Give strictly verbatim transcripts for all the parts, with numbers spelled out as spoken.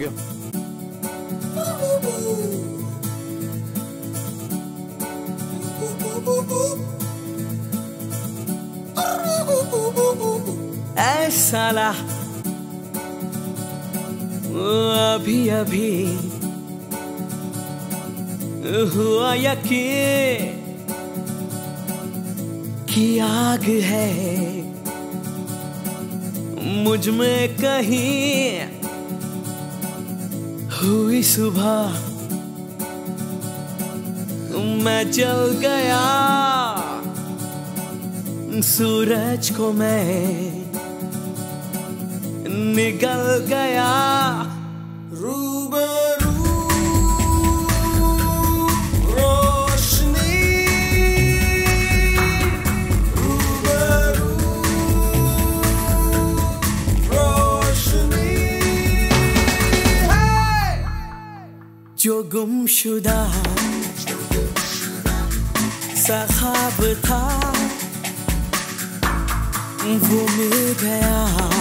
You. ऐ साला अभी अभी हुआ यकीन कि आग है मुझ में कहीं। हुई सुबह मैं जल गया, सूरज को मैं निगल गया। रूबरू रोशनी, रूबरू रोशनी है। जो गुमशुदा सा ख्वाब था वो मिल गया,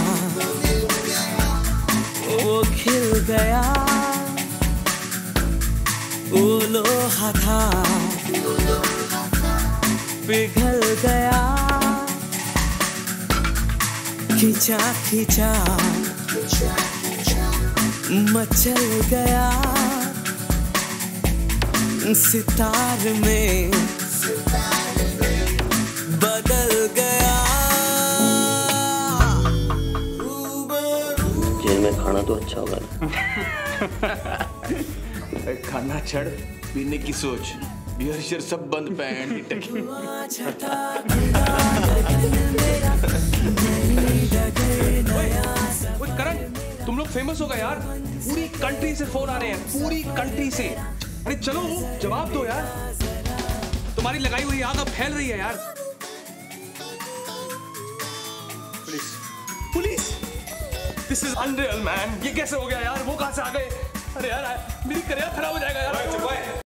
वो खिल गया। वो लोहा था पिघल गया, खिंचा खिंचा मचल गया। सितार में बदल गया। जेल में खाना तो अच्छा होगा ना। खाना छड़, पीने की सोच, बियर शर सब बंद पैंट। करण, तुम लोग फेमस हो गए यार, पूरी कंट्री से फोन आ रहे हैं, पूरी कंट्री से। अरे चलो जवाब दो यार, तुम्हारी लगाई हुई आग अब फैल रही है यार। Police, police, this is unreal man. ये कैसे हो गया यार? वो कहां से आ गए? अरे यार मेरी करियर खराब हो जाएगा यार।